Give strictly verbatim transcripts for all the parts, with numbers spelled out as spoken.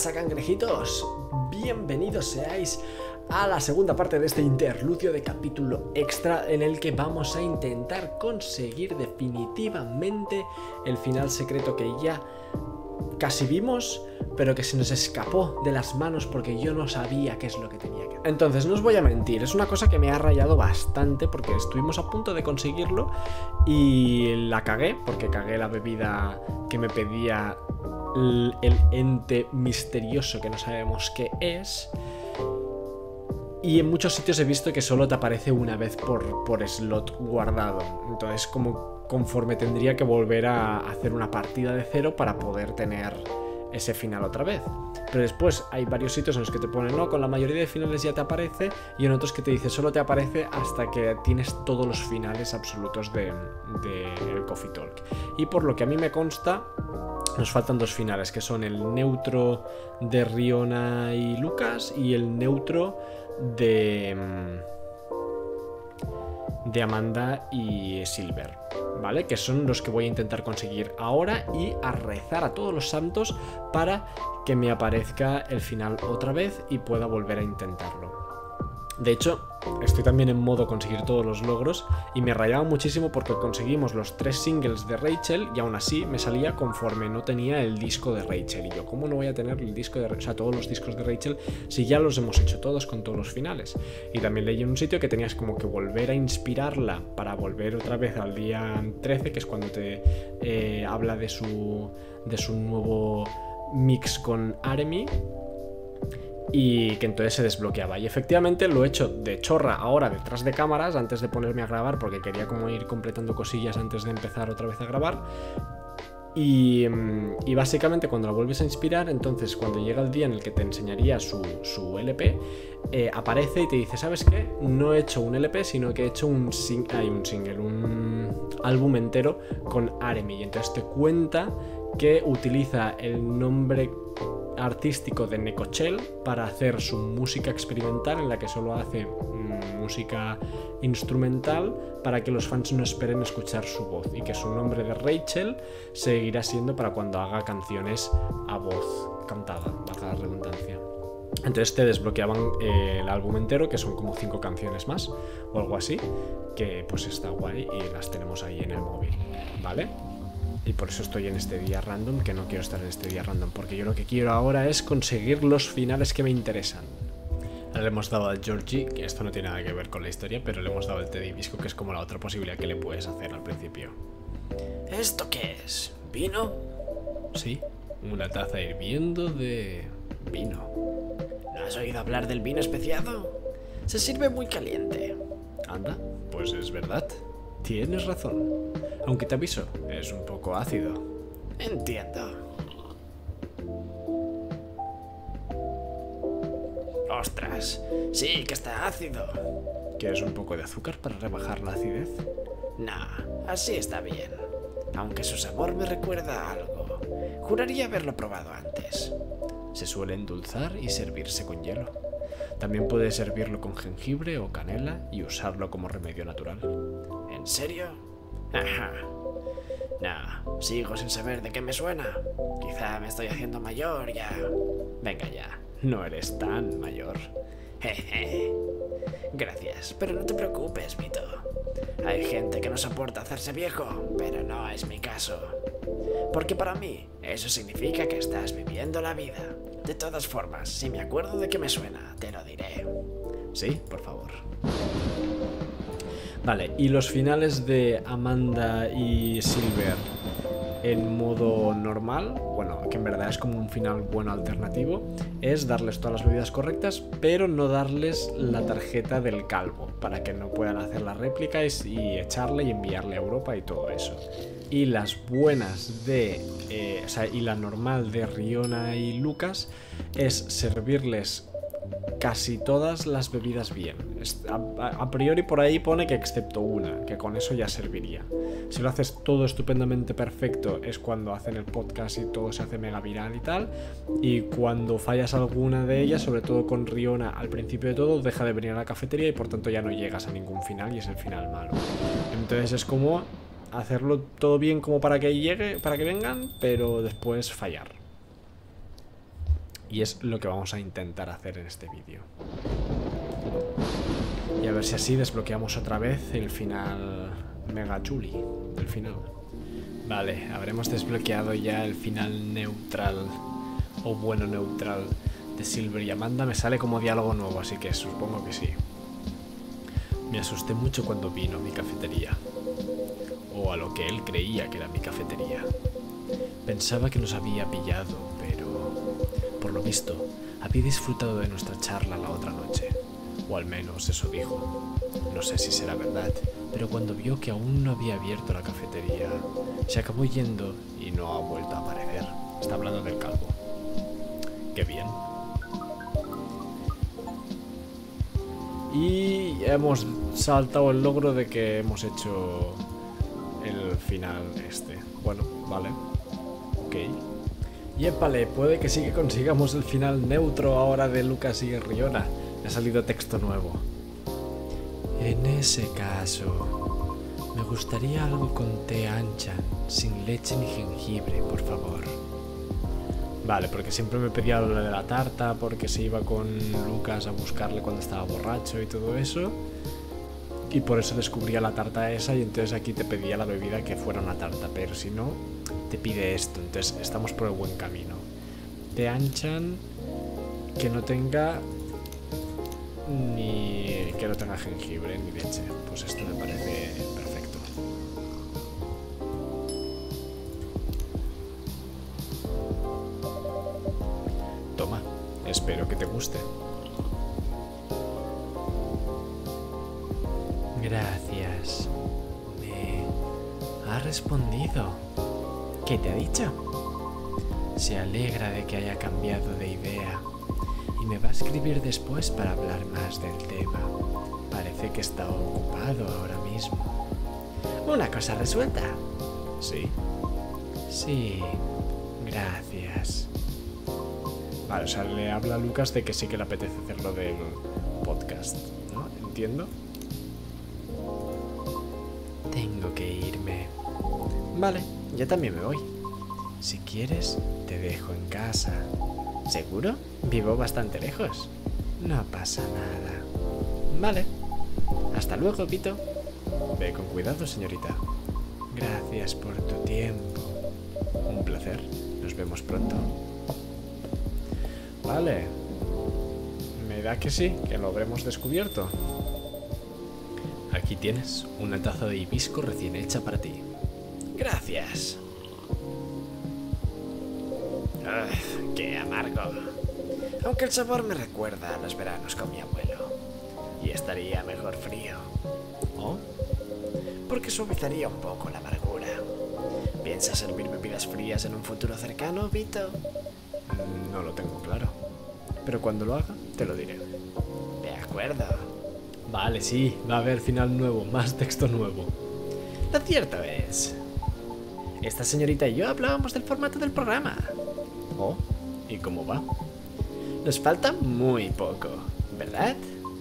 pasa, cangrejitos? Bienvenidos seáis a la segunda parte de este interludio de capítulo extra en el que vamos a intentar conseguir definitivamente el final secreto que ya casi vimos, pero que se nos escapó de las manos porque yo no sabía qué es lo que tenía que hacer. Entonces, no os voy a mentir, es una cosa que me ha rayado bastante porque estuvimos a punto de conseguirlo y la cagué, porque cagué la bebida que me pedía el, el ente misterioso que no sabemos qué es. Y en muchos sitios he visto que solo te aparece una vez por, por slot guardado. Entonces, como conforme tendría que volver a hacer una partida de cero para poder tener ese final otra vez. Pero después hay varios sitios en los que te ponen, no, con la mayoría de finales ya te aparece, y en otros que te dice, solo te aparece hasta que tienes todos los finales absolutos de, de el Coffee Talk. Y por lo que a mí me consta, nos faltan dos finales, que son el neutro de Riona y Lucas y el neutro de, de Amanda y Silver, ¿vale? Que son los que voy a intentar conseguir ahora y a rezar a todos los santos para que me aparezca el final otra vez y pueda volver a intentarlo. De hecho, estoy también en modo conseguir todos los logros y me rayaba muchísimo porque conseguimos los tres singles de Rachel y aún así me salía conforme no tenía el disco de Rachel. Y yo, ¿cómo no voy a tener el disco de, o sea, todos los discos de Rachel si ya los hemos hecho todos con todos los finales? Y también leí en un sitio que tenías como que volver a inspirarla para volver otra vez al día trece, que es cuando te eh, habla de su, de su nuevo mix con Aremy. Y que entonces se desbloqueaba. Y efectivamente lo he hecho de chorra ahora detrás de cámaras antes de ponerme a grabar, porque quería como ir completando cosillas antes de empezar otra vez a grabar. Y, y básicamente cuando la vuelves a inspirar, entonces cuando llega el día en el que te enseñaría su, su L P, eh, aparece y te dice, ¿sabes qué? No he hecho un L P, sino que he hecho un, sing hay un single, un álbum entero con Aremy. Y entonces te cuenta que utiliza el nombre artístico de Necochell para hacer su música experimental, en la que solo hace mm, música instrumental, para que los fans no esperen escuchar su voz, y que su nombre de Rachel seguirá siendo para cuando haga canciones a voz cantada, baja la redundancia. Entonces te desbloqueaban eh, el álbum entero, que son como cinco canciones más o algo así, que pues está guay y las tenemos ahí en el móvil, ¿vale? Y por eso estoy en este día random, que no quiero estar en este día random, porque yo lo que quiero ahora es conseguir los finales que me interesan. Ahora le hemos dado al Georgie, que esto no tiene nada que ver con la historia, pero le hemos dado el té de hibisco, que es como la otra posibilidad que le puedes hacer al principio. ¿Esto qué es? ¿Vino? Sí, una taza hirviendo de vino. ¿No has oído hablar del vino especiado? Se sirve muy caliente. Anda, pues es verdad. Tienes razón. Aunque te aviso, es un poco ácido. Entiendo. ¡Ostras! Sí, que está ácido. ¿Quieres un poco de azúcar para rebajar la acidez? Nah, así está bien. Aunque su sabor me recuerda a algo. Juraría haberlo probado antes. Se suele endulzar y servirse con hielo. También puedes servirlo con jengibre o canela y usarlo como remedio natural. ¿En serio? Ajá. No, sigo sin saber de qué me suena. Quizá me estoy haciendo mayor ya. Venga ya, no eres tan mayor. Jeje. Gracias, pero no te preocupes, Vito. Hay gente que no soporta hacerse viejo, pero no es mi caso. Porque para mí, eso significa que estás viviendo la vida. De todas formas, si me acuerdo de qué me suena, te lo diré. Sí, por favor. Vale, y los finales de Amanda y Silver en modo normal, bueno, que en verdad es como un final bueno alternativo, es darles todas las bebidas correctas, pero no darles la tarjeta del calvo, para que no puedan hacer la réplica y, y echarle y enviarle a Europa y todo eso. Y las buenas de, eh, o sea, y la normal de Riona y Lucas es servirles casi todas las bebidas bien. A, a, a priori por ahí pone que excepto una, que con eso ya serviría. Si lo haces todo estupendamente perfecto es cuando hacen el podcast y todo se hace mega viral y tal. Y cuando fallas alguna de ellas, sobre todo con Riona al principio de todo, deja de venir a la cafetería y por tanto ya no llegas a ningún final y es el final malo. Entonces es como hacerlo todo bien como para que llegue, para que vengan, pero después fallar. Y es lo que vamos a intentar hacer en este vídeo. Y a ver si así desbloqueamos otra vez el final mega chuli del final. Vale, habremos desbloqueado ya el final neutral o bueno neutral de Silver y Amanda. Me sale como diálogo nuevo, así que supongo que sí. Me asusté mucho cuando vino a mi cafetería, o a lo que él creía que era mi cafetería. Pensaba que nos había pillado, pero por lo visto había disfrutado de nuestra charla la otra noche, o al menos eso dijo. No sé si será verdad, pero cuando vio que aún no había abierto la cafetería, se acabó yendo y no ha vuelto a aparecer. Está hablando del calvo. Qué bien. Y hemos saltado el logro de que hemos hecho el final este. Bueno, vale. Ok. Y épale, puede que sí que consigamos el final neutro ahora de Lucas y Riona. Me ha salido texto nuevo. En ese caso, me gustaría algo con té anchan, sin leche ni jengibre, por favor. Vale, porque siempre me pedía lo de la tarta, porque se iba con Lucas a buscarle cuando estaba borracho y todo eso. Y por eso descubría la tarta esa y entonces aquí te pedía la bebida que fuera una tarta, pero si no, te pide esto. Entonces estamos por el buen camino. Té anchan que no tenga ni que no tenga jengibre ni leche. Pues esto me parece perfecto. Toma, espero que te guste. Gracias. Me ha respondido. ¿Qué te ha dicho? Se alegra de que haya cambiado de idea y me va a escribir después para hablar más del tema. Parece que está ocupado ahora mismo. ¿Una cosa resuelta? Sí. Sí, gracias. Vale, o sea, le habla a Lucas de que sí que le apetece hacerlo del podcast, ¿no? ¿Entiendo? Tengo que irme. Vale, yo también me voy. Si quieres, te dejo en casa. ¿Seguro? Vivo bastante lejos. No pasa nada. Vale. Hasta luego, Pito. Ve con cuidado, señorita. Gracias por tu tiempo. Un placer. Nos vemos pronto. Vale. Me da que sí, que lo habremos descubierto. Aquí tienes una taza de hibisco recién hecha para ti. Gracias. Uf, qué amargo. Aunque el sabor me recuerda a los veranos con mi abuelo. Y estaría mejor frío. ¿Oh? Porque suavizaría un poco la amargura. ¿Piensas servir bebidas frías en un futuro cercano, Vito? No lo tengo claro. Pero cuando lo haga, te lo diré. De acuerdo. Vale, sí, va a haber final nuevo, más texto nuevo. Lo cierto es... esta señorita y yo hablábamos del formato del programa. ¿Oh? ¿Y cómo va? Nos falta muy poco, ¿verdad?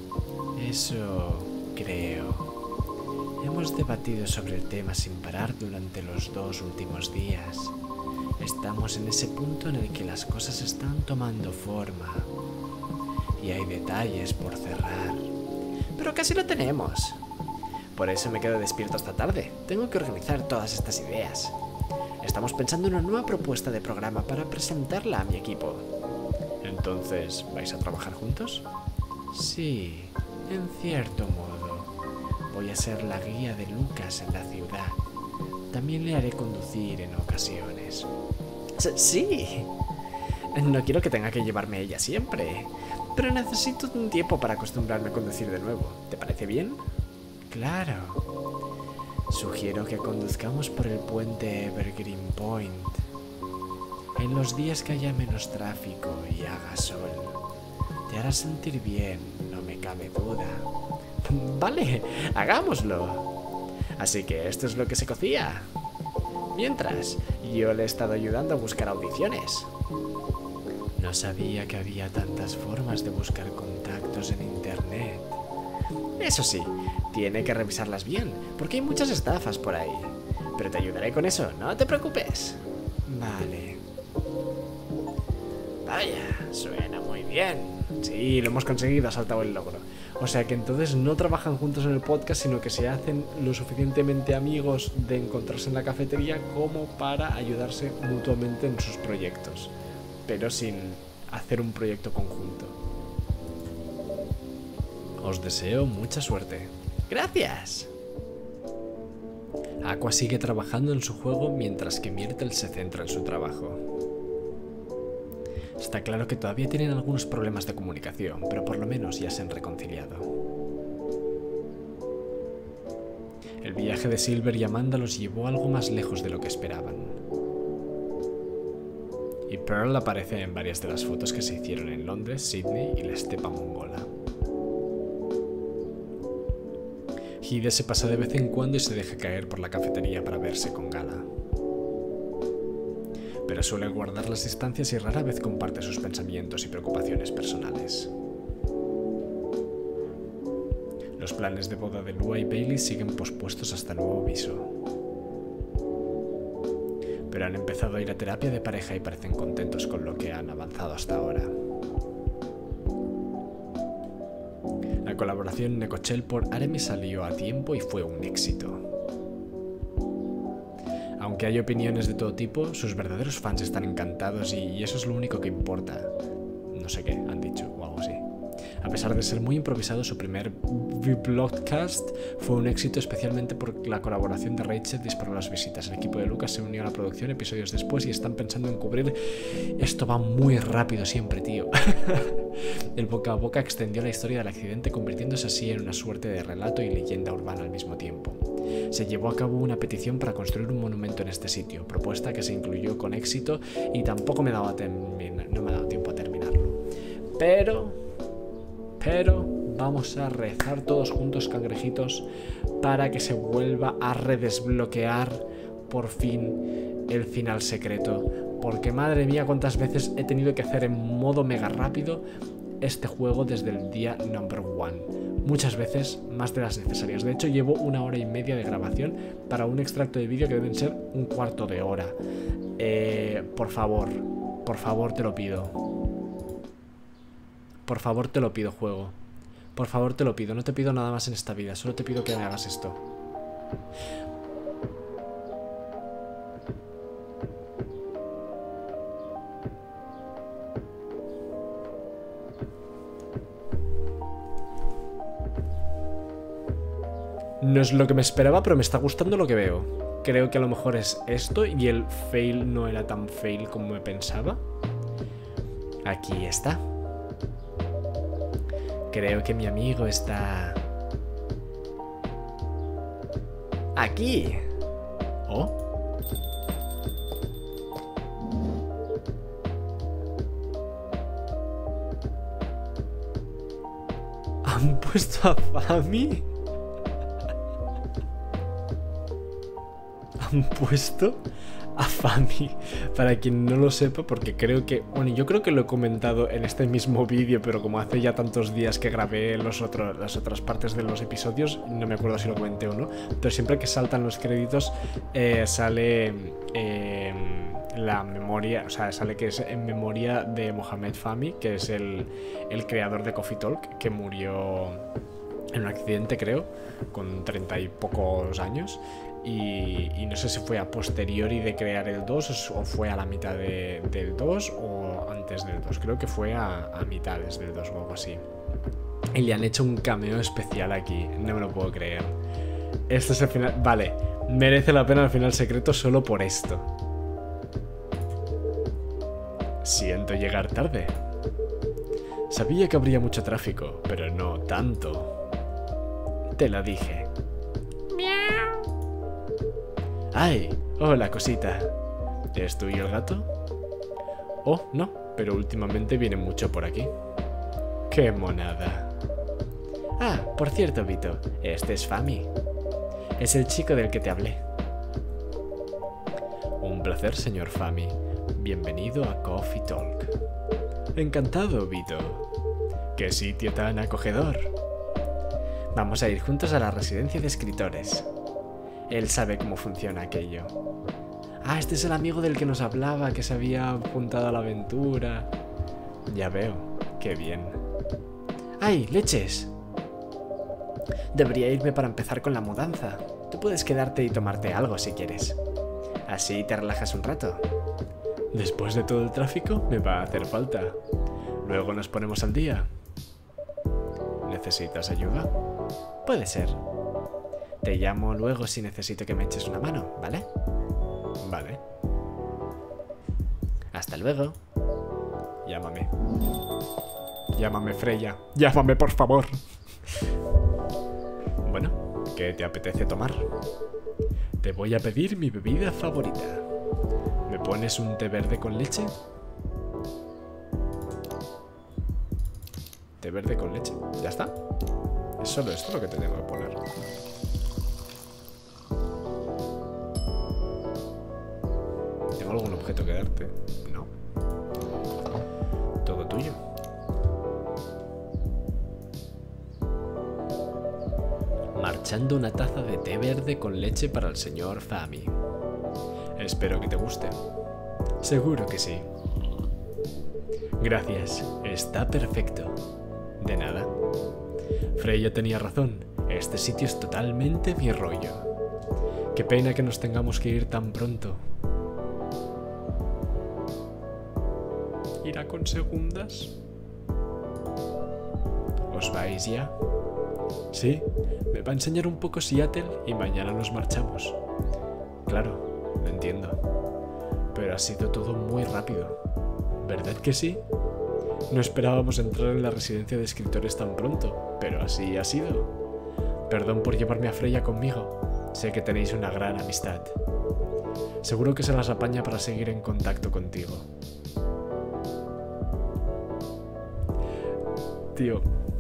Eso creo. Hemos debatido sobre el tema sin parar durante los dos últimos días. Estamos en ese punto en el que las cosas están tomando forma. Y hay detalles por cerrar. Pero casi lo tenemos. Por eso me quedo despierto hasta tarde. Tengo que organizar todas estas ideas. Estamos pensando en una nueva propuesta de programa para presentarla a mi equipo. Entonces, ¿vais a trabajar juntos? Sí, en cierto modo. Voy a ser la guía de Lucas en la ciudad. También le haré conducir en ocasiones. Sí. No quiero que tenga que llevarme ella siempre, pero necesito un tiempo para acostumbrarme a conducir de nuevo. ¿Te parece bien? Claro. Sugiero que conduzcamos por el puente Evergreen Point. En los días que haya menos tráfico y haga sol. Te hará sentir bien, no me cabe duda. Vale, hagámoslo. Así que esto es lo que se cocía. Mientras, yo le he estado ayudando a buscar audiciones. No sabía que había tantas formas de buscar contactos en internet. Eso sí, tiene que revisarlas bien, porque hay muchas estafas por ahí. Pero te ayudaré con eso, no te preocupes. Vale. Vaya, suena muy bien. Sí, lo hemos conseguido, ha saltado el logro. O sea que entonces no trabajan juntos en el podcast, sino que se hacen lo suficientemente amigos de encontrarse en la cafetería como para ayudarse mutuamente en sus proyectos, pero sin hacer un proyecto conjunto. Os deseo mucha suerte. Gracias. Aqua sigue trabajando en su juego mientras que Myrtle se centra en su trabajo. Está claro que todavía tienen algunos problemas de comunicación, pero por lo menos ya se han reconciliado. El viaje de Silver y Amanda los llevó algo más lejos de lo que esperaban. Y Pearl aparece en varias de las fotos que se hicieron en Londres, Sydney y la estepa mongola. Hide se pasa de vez en cuando y se deja caer por la cafetería para verse con Gala. Pero suele guardar las distancias y rara vez comparte sus pensamientos y preocupaciones personales. Los planes de boda de Lua y Bailey siguen pospuestos hasta nuevo aviso. Pero han empezado a ir a terapia de pareja y parecen contentos con lo que han avanzado hasta ahora. La colaboración Necochell por Aremi salió a tiempo y fue un éxito. Aunque hay opiniones de todo tipo, sus verdaderos fans están encantados y eso es lo único que importa. No sé qué han dicho o algo así. A pesar de ser muy improvisado, su primer vlogcast fue un éxito, especialmente por la colaboración de Rachel disparó las visitas. El equipo de Lucas se unió a la producción episodios después y están pensando en cubrir... Esto va muy rápido siempre, tío. El boca a boca extendió la historia del accidente, convirtiéndose así en una suerte de relato y leyenda urbana al mismo tiempo. Se llevó a cabo una petición para construir un monumento en este sitio, propuesta que se incluyó con éxito y tampoco me daba termina, no me ha dado tiempo a terminarlo. Pero... Pero vamos a rezar todos juntos, cangrejitos, para que se vuelva a redesbloquear por fin el final secreto. Porque madre mía, cuántas veces he tenido que hacer en modo mega rápido este juego desde el día number one. Muchas veces más de las necesarias. De hecho, llevo una hora y media de grabación para un extracto de vídeo que deben ser un cuarto de hora. Eh, por favor, por favor te lo pido. Por favor te lo pido, juego. Por favor te lo pido. No te pido nada más en esta vida. Solo te pido que me hagas esto. No es lo que me esperaba, pero me está gustando lo que veo. Creo que a lo mejor es esto y el fail no era tan fail como me pensaba. Aquí está. Creo que mi amigo está... aquí. ¿Oh? ¿Han puesto a Fami? ¿Han puesto a Fami? Para quien no lo sepa, porque creo que... Bueno, yo creo que lo he comentado en este mismo vídeo, pero como hace ya tantos días que grabé los otros, las otras partes de los episodios, no me acuerdo si lo comenté o no, pero siempre que saltan los créditos eh, sale eh, la memoria, o sea, sale que es en memoria de Mohamed Fahmy, que es el, el creador de Coffee Talk, que murió en un accidente, creo, con treinta y pocos años. Y, y no sé si fue a posteriori de crear el dos o fue a la mitad de, del dos o antes del dos. Creo que fue a, a mitades del dos o algo así. Y le han hecho un cameo especial aquí. No me lo puedo creer. Este es el final... Vale, merece la pena el final secreto solo por esto. Siento llegar tarde. Sabía que habría mucho tráfico, pero no tanto. Te lo dije. ¡Ay! ¡Hola, cosita! ¿Es tuyo el gato? Oh, no, pero últimamente viene mucho por aquí. ¡Qué monada! Ah, por cierto, Vito, este es Fahmy. Es el chico del que te hablé. Un placer, señor Fahmy. Bienvenido a Coffee Talk. Encantado, Vito. ¡Qué sitio tan acogedor! Vamos a ir juntos a la residencia de escritores. Él sabe cómo funciona aquello. Ah, este es el amigo del que nos hablaba, que se había apuntado a la aventura. Ya veo. Qué bien. ¡Ay, leches! Debería irme para empezar con la mudanza. Tú puedes quedarte y tomarte algo si quieres. Así te relajas un rato. Después de todo el tráfico, me va a hacer falta. Luego nos ponemos al día. ¿Necesitas ayuda? Puede ser. Te llamo luego si necesito que me eches una mano, ¿vale? Vale. Hasta luego. Llámame. Llámame, Freya. Llámame, por favor. Bueno, ¿qué te apetece tomar? Te voy a pedir mi bebida favorita. ¿Me pones un té verde con leche? Té verde con leche. ¿Ya está? Es solo esto lo que te tengo que poner. ¿Tengo algún objeto que darte? No. Todo tuyo. Marchando una taza de té verde con leche para el señor Fami. Espero que te guste. Seguro que sí. Gracias, está perfecto. De nada. Freya tenía razón, este sitio es totalmente mi rollo. Qué pena que nos tengamos que ir tan pronto. ¿Irá con segundas? ¿Os vais ya? Sí, me va a enseñar un poco Seattle y mañana nos marchamos. Claro, lo entiendo. Pero ha sido todo muy rápido. ¿Verdad que sí? No esperábamos entrar en la residencia de escritores tan pronto, pero así ha sido. Perdón por llevarme a Freya conmigo. Sé que tenéis una gran amistad. Seguro que se las apaña para seguir en contacto contigo. Tío.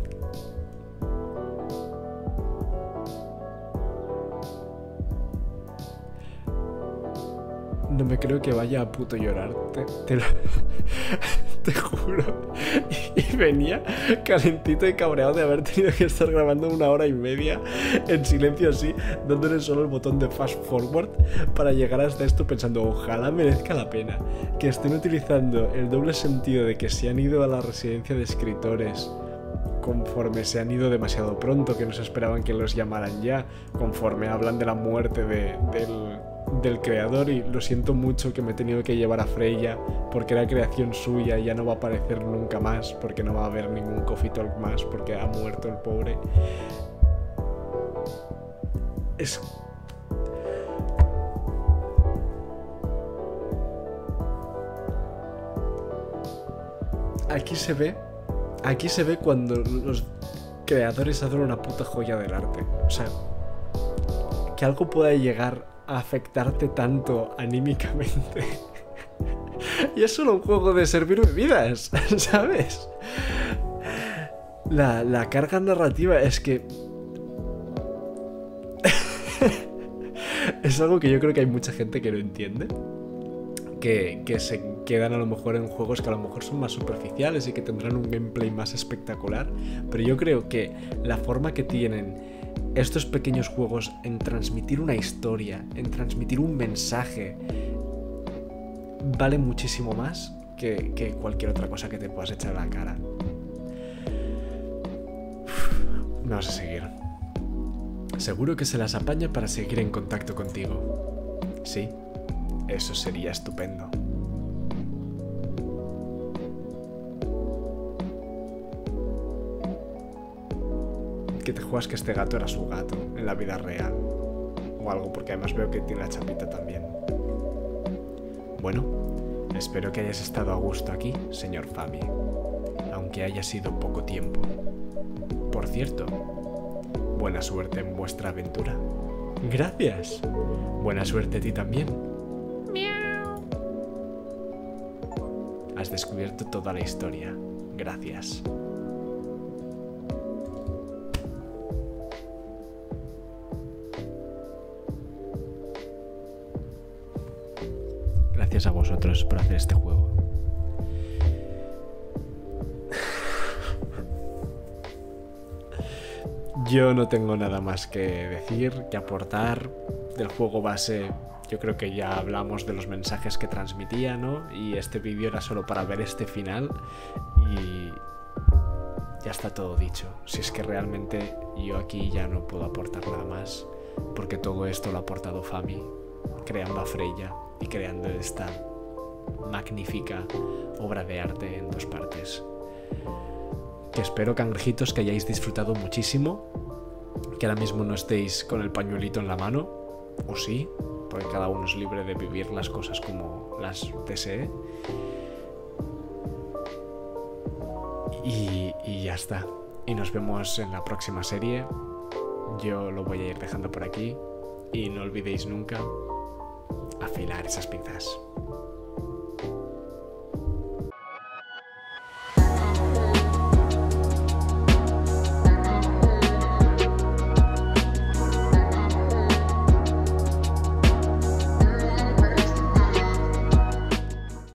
No me creo que vaya a puto llorar. Te, te, lo, te juro. Y, y venía calentito y cabreado de haber tenido que estar grabando una hora y media en silencio así, dándole solo el botón de fast forward para llegar hasta esto pensando, ojalá merezca la pena. Que estén utilizando el doble sentido de que se han ido a la residencia de escritores conforme se han ido demasiado pronto, que no se esperaban que los llamaran ya, conforme hablan de la muerte de, del... del creador, y lo siento mucho que me he tenido que llevar a Freya porque era creación suya y ya no va a aparecer nunca más porque no va a haber ningún Coffee Talk más porque ha muerto el pobre. Es... Aquí se ve, aquí se ve cuando los creadores hacen una puta joya del arte. O sea, que algo pueda llegar a afectarte tanto anímicamente. Y es solo un juego de servir bebidas, ¿sabes? La, la carga narrativa es que... es algo que yo creo que hay mucha gente que no entiende. Que, que se quedan a lo mejor en juegos que a lo mejor son más superficiales y que tendrán un gameplay más espectacular. Pero yo creo que la forma que tienen estos pequeños juegos en transmitir una historia, en transmitir un mensaje, vale muchísimo más que, que cualquier otra cosa que te puedas echar a la cara. Uf, me vas a seguir. Seguro que se las apaña para seguir en contacto contigo. Sí, eso sería estupendo. Que te juegas que este gato era su gato en la vida real o algo, porque además veo que tiene la chapita también. Bueno, espero que hayas estado a gusto aquí, señor Fami, aunque haya sido poco tiempo. Por cierto, buena suerte en vuestra aventura. Gracias. Buena suerte a ti también. Miau. Has descubierto toda la historia. Gracias. Gracias a vosotros por hacer este juego. Yo no tengo nada más que decir, que aportar del juego base. Yo creo que ya hablamos de los mensajes que transmitía, ¿no? Y este vídeo era solo para ver este final Y ya está todo dicho. Si es que realmente yo aquí ya no puedo aportar nada más, porque todo esto lo ha aportado Fami, creando a Freya y creando esta magnífica obra de arte en dos partes. Que espero, cangrejitos, que hayáis disfrutado muchísimo, que ahora mismo no estéis con el pañuelito en la mano, o sí, porque cada uno es libre de vivir las cosas como las desee. Y, y ya está. Y nos vemos en la próxima serie. Yo lo voy a ir dejando por aquí. Y no olvidéis nunca afilar esas pinzas.